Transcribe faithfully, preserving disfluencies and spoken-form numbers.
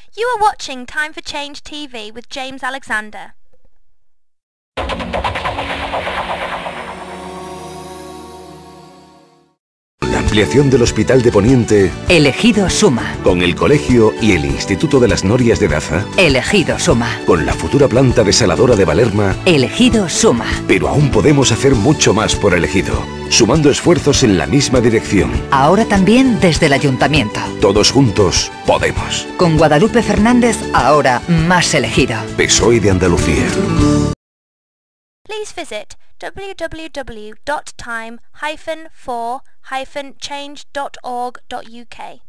You are watching Time for Change T V with James Alexander. La ampliación del Hospital de Poniente. Elegido Suma. Con el Colegio y el Instituto de las Norias de Daza. Elegido Suma. Con la futura planta desaladora de Valerma. Elegido Suma. Pero aún podemos hacer mucho más por Elegido, sumando esfuerzos en la misma dirección. Ahora también desde el Ayuntamiento. Todos juntos podemos. Con Guadalupe Fernández, ahora más Elegido. P S O E de Andalucía. Please visit w w w dot time dash for dash change dot org dot u k.